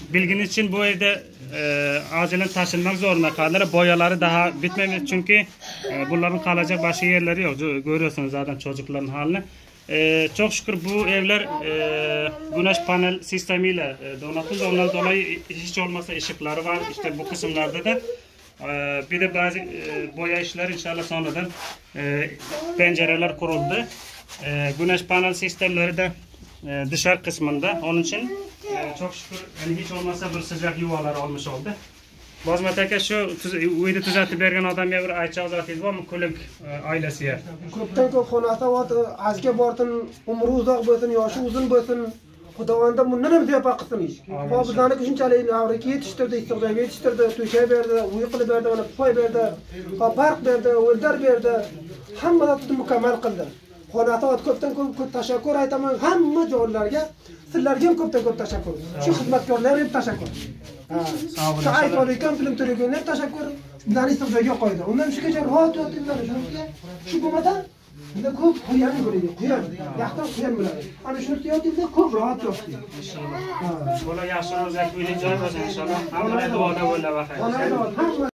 Bilginiz için bu evde acilen taşınmak zorunda kaldılar. Boyaları daha bitmemiş çünkü bunların kalacak başka yerleri yok. Görüyorsunuz zaten çocukların halini. Çok şükür bu evler güneş panel sistemiyle donatıldı. Ondan dolayı hiç olmazsa ışıkları var. İşte bu kısımlarda da bir de bazı boya işleri inşallah sonradan pencereler kuruldu. Güneş panel sistemleri de dışarı kısmında. Onun için çok şükür yani hiç olmazsa bir sıcak yuvalar olmuş oldu. Bozmat aka şu uyda tuzatib bergan odamga bir aytcha uzatingiz bormi Kuluk oilasiga? Ko'pdan ko'p xonasi bor, azga borsin, umri uzoq bo'lsin, yoshi uzun bo'lsin. Xudovanda bundan ham ziyofa qilsin ish. Bu bizlarni shunchalik avriga yetishtirdi, istiqbolga yetishtirdi, to'shay berdi, uy qilib berdi, mana poy berdi, park berdi, o'ldar berdi. Hammasini mukammal qildi. Xonasi ko'pdan ko'p tashakkur aytaman hamma joylarga. Sizlarga ham ko'pdan ko'p tashakkur. Shu xizmatkorlarga ham tashakkur. Shu aytayotgan film to'laganlar tashakkur. Bizlarni istiqbolga qo'ydi. Undan shugacha rahat yotiblar shunga. Shu bo'lmasa bizda ko'p quyan bo'ladi. Quyan. Yaxtan quyan bo'ladi. Ana shuni yo'tibda ko'p rahat yotdi. Inshaalloh. Bola yaxshi o'zak uyli joy bo'lsin inshaalloh. Hamma duoda bo'la va xayr.